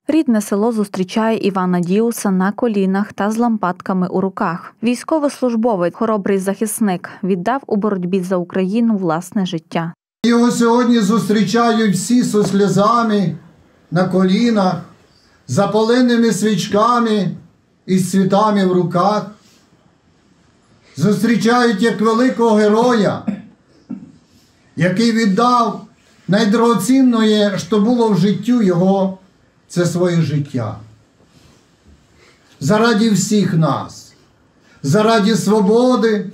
Рідне село зустрічає Івана Діуса на колінах та з лампадками у руках. Військовослужбовець, хоробрий захисник, віддав у боротьбі за Україну власне життя. Його сьогодні зустрічають всі зі сльозами на колінах, запаленими свічками і з цвітами в руках. Зустрічають як великого героя, який віддав найдорогоцінніше, що було в життю його, це своє життя. Заради всіх нас, заради свободи,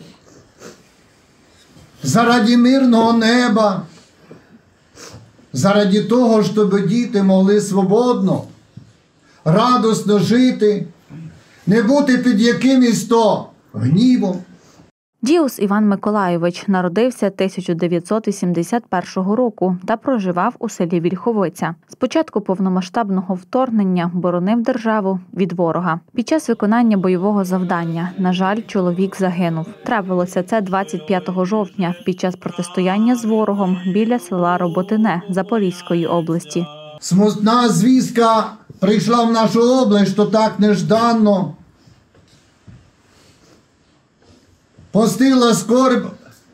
заради мирного неба, заради того, щоб діти могли свободно, радісно жити, не бути під якимось то гнівом. Діус Іван Миколайович народився 1981 року та проживав у селі Вільховиця. З початку повномасштабного вторгнення боронив державу від ворога. Під час виконання бойового завдання, на жаль, чоловік загинув. Трапилося це 25 жовтня під час протистояння з ворогом біля села Роботине Запорізької області. Смутна звістка прийшла в нашу область, що так нежданно постигла скорбь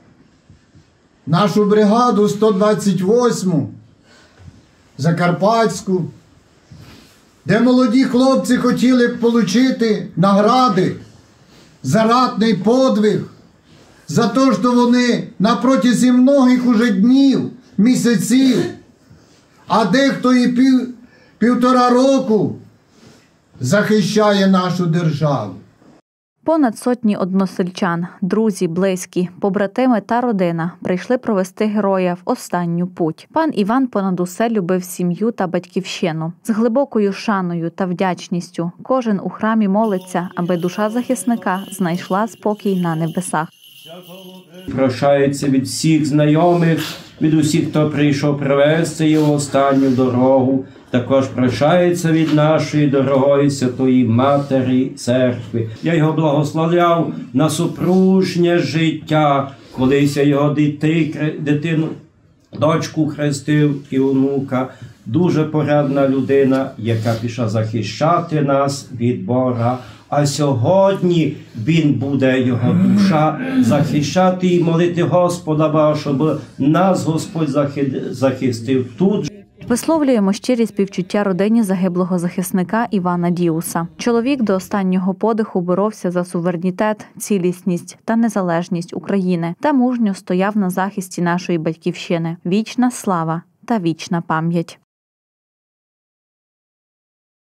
нашу бригаду 128-му Закарпатську, де молоді хлопці хотіли б отримати награди за ратний подвиг, за те, що вони на протязі многих уже днів, місяців, а дехто і півтора року захищає нашу державу. Понад сотні односельчан, друзі, близькі, побратими та родина прийшли провести героя в останню путь. Пан Іван понад усе любив сім'ю та батьківщину. З глибокою шаною та вдячністю кожен у храмі молиться, аби душа захисника знайшла спокій на небесах. Прощається від всіх знайомих, від усіх, хто прийшов привезти його останню дорогу. Також прощається від нашої дорогої Святої Матері Церкви. Я його благословляв на супружнє життя. Колись я його дитину, дочку хрестив і онука. Дуже порядна людина, яка пішла захищати нас від Бога. А сьогодні він буде, його душа, захищати і молити Господа, щоб нас Господь захистив тут. Висловлюємо щирі співчуття родині загиблого захисника Івана Діуса. Чоловік до останнього подиху боровся за суверенітет, цілісність та незалежність України та мужньо стояв на захисті нашої батьківщини. Вічна слава та вічна пам'ять.